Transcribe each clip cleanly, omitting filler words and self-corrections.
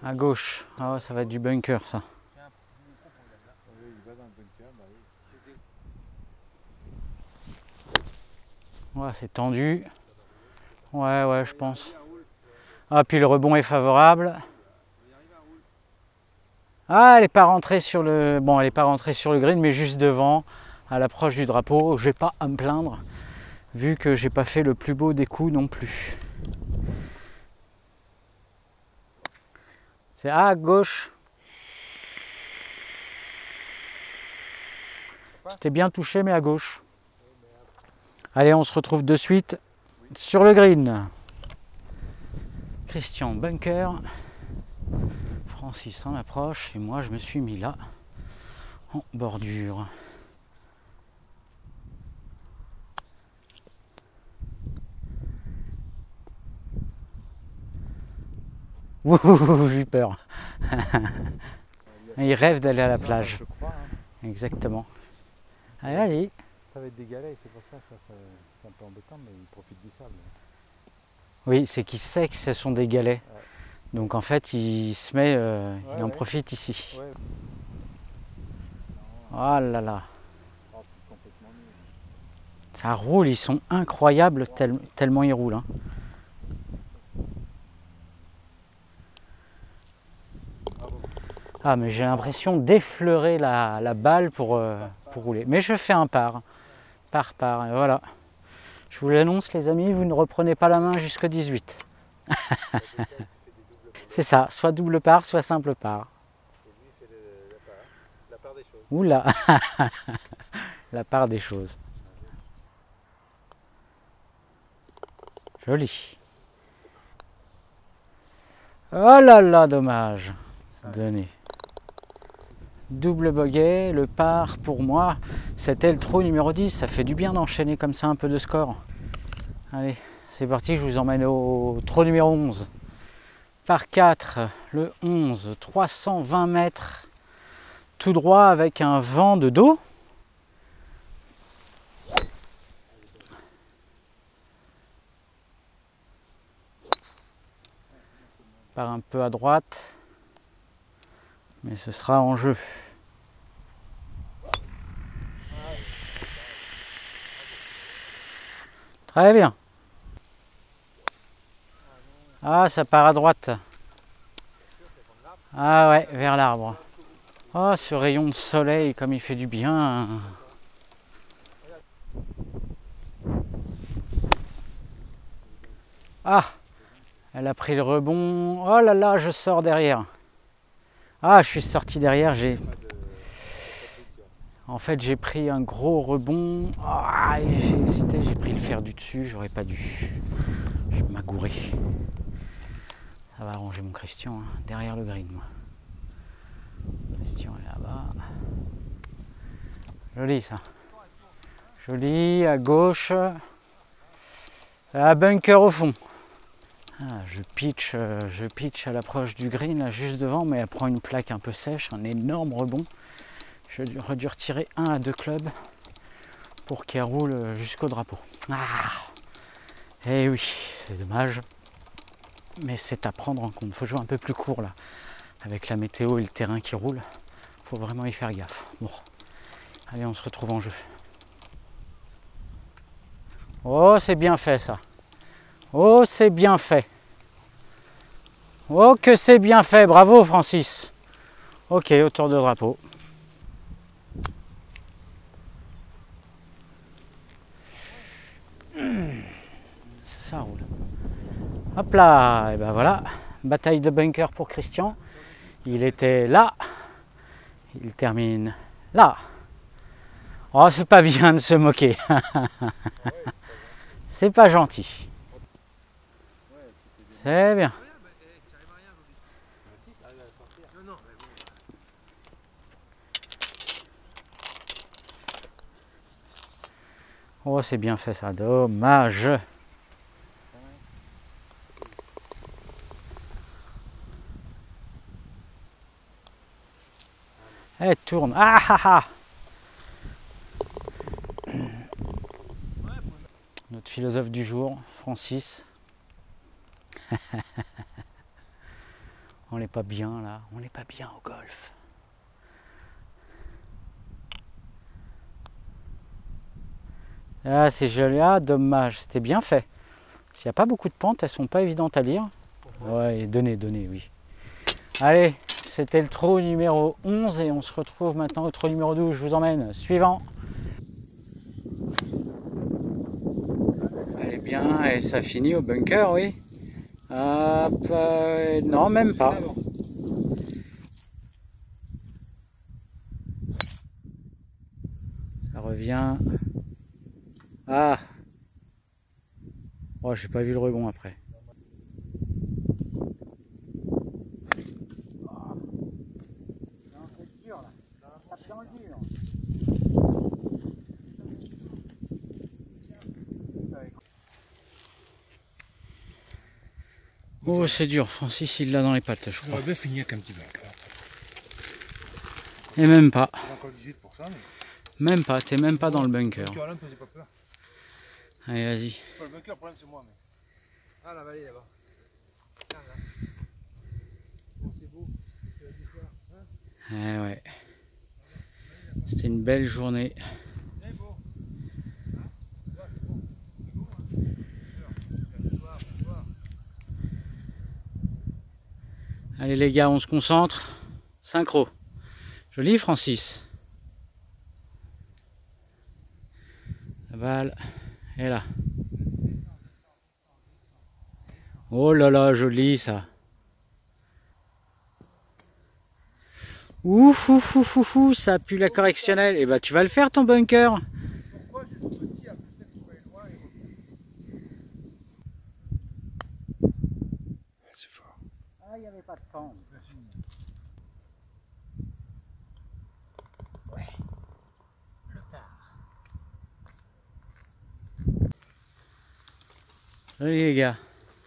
À gauche. Ah, ça va être du bunker, ça. Ouais, c'est tendu. Ouais, je pense. Ah, puis le rebond est favorable. Ah, elle n'est pas rentrée sur le... Bon, elle n'est pas rentrée sur le green, mais juste devant, à l'approche du drapeau. J'ai pas à me plaindre, vu que j'ai pas fait le plus beau des coups non plus. C'est à gauche. C'était bien touché, mais à gauche. Allez, on se retrouve de suite sur le green. Christian bunker. Francis en approche. Et moi, je me suis mis là, en bordure. Ouh, j'ai eu peur. Il rêve d'aller à la plage. Je crois, hein. Exactement. Allez, vas-y. Ça va être des galets, c'est pour ça, c'est un peu embêtant, mais il profite du sable. Oui, c'est qu'il sait que ce sont des galets. Ouais. Donc en fait, il se met, il en profite ici. Ouais. Oh là là. Oh, complètement nul. Ça roule, ils sont incroyables tellement ils roulent. Hein. Ah, mais j'ai l'impression d'effleurer la balle pour rouler. Mais je fais un par. Par. Et voilà. Je vous l'annonce, les amis, vous ne reprenez pas la main jusqu'à 18. C'est ça, soit double par, soit simple par. Et lui, il fait la part des choses. Oula. La part des choses. Joli. Oh là là, dommage. Donné. Double bogey, le par pour moi, c'était le trou numéro 10. Ça fait du bien d'enchaîner comme ça un peu de score. Allez, c'est parti, je vous emmène au trou numéro 11. Par 4, le 11, 320 mètres, tout droit avec un vent de dos. Part un peu à droite, mais ce sera en jeu. Très bien. Ah, ça part à droite. Ah ouais, vers l'arbre. Oh, ce rayon de soleil, comme il fait du bien. Ah, elle a pris le rebond. Oh là là, je sors derrière. Ah, je suis sorti derrière. En fait, j'ai pris un gros rebond. Ah, et j'ai hésité, j'ai pris le fer du dessus. J'aurais pas dû. Je m'agourais. Ça va arranger mon Christian, hein, derrière le green, moi. Christian est là-bas. Joli ça. Joli, à gauche. À bunker au fond. Ah, je pitch à l'approche du green, là, juste devant, mais elle prend une plaque un peu sèche, un énorme rebond. J'aurais dû retirer 1 à 2 clubs pour qu'elle roule jusqu'au drapeau. Ah, eh oui, c'est dommage. Mais c'est à prendre en compte. Il faut jouer un peu plus court là. Avec la météo et le terrain qui roule, il faut vraiment y faire gaffe. Bon, allez, on se retrouve en jeu. Oh, c'est bien fait ça. Oh, c'est bien fait. Oh, que c'est bien fait. Bravo, Francis. Ok, autour de drapeau. Ça roule. Hop là, et ben voilà. Bataille de bunker pour Christian. Il était là. Il termine là. Oh, c'est pas bien de se moquer. C'est pas gentil. C'est bien. Oh, c'est bien fait ça. Dommage. Elle tourne. Ah ah ah. Notre philosophe du jour, Francis. On n'est pas bien là, on n'est pas bien au golf. Ah c'est joli, ah dommage, c'était bien fait. Il n'y a pas beaucoup de pentes, elles sont pas évidentes à lire. Ouais, donnez, oui. Allez, c'était le trou numéro 11 et on se retrouve maintenant au trou numéro 12. Je vous emmène. Suivant. Allez bien, et ça finit au bunker, oui. Hop, non, même pas. Ça revient. Ah. Oh, j'ai pas vu le rebond après. Oh, c'est dur. Francis, il l'a dans les pattes, je crois. J'aurais bien fini avec un petit bunker. Et même pas. Encore 18 pour ça, mais... Même pas, t'es même pas dans le bunker. Le bunker là me faisait pas peur. Allez, vas-y. Le bunker, le problème c'est moi. Mais... Ah, la vallée là-bas. Là. Oh, c'est beau. C'est la différence, hein? Ouais. C'était une belle journée. C'est beau. Hein? C'est beau. C'est beau, hein? Bien sûr. Bonsoir. Allez les gars, on se concentre. Synchro. Joli Francis. La balle est là. Oh là là, joli ça. Ouf, ouf, ouf, ouf, ouf, ça pue la correctionnelle. Et bah tu vas le faire ton bunker. Pourquoi je joue petit après ça que je peux aller loin et c'est fort. Ah, il n'y avait pas de pente. Ouais. Le part. Allez les gars.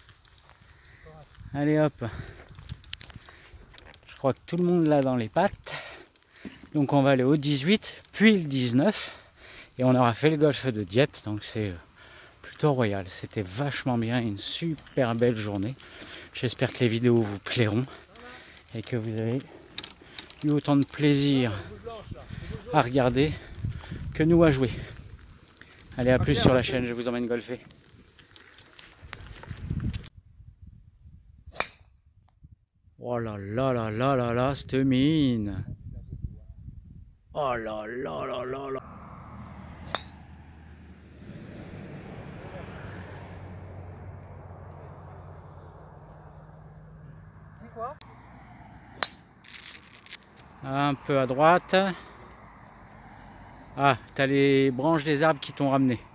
Allez hop. Je crois que tout le monde l'a dans les pattes. Donc on va aller au 18, puis le 19. Et on aura fait le golf de Dieppe. Donc c'est plutôt royal. C'était vachement bien. Une super belle journée. J'espère que les vidéos vous plairont. Et que vous avez eu autant de plaisir à regarder que nous à jouer. Allez, à plus sur la chaîne. Je vous emmène golfer. Oh là là là là là là, cette mine. Oh là là là là là. Un peu à droite. Ah, t'as les branches des arbres qui t'ont ramené.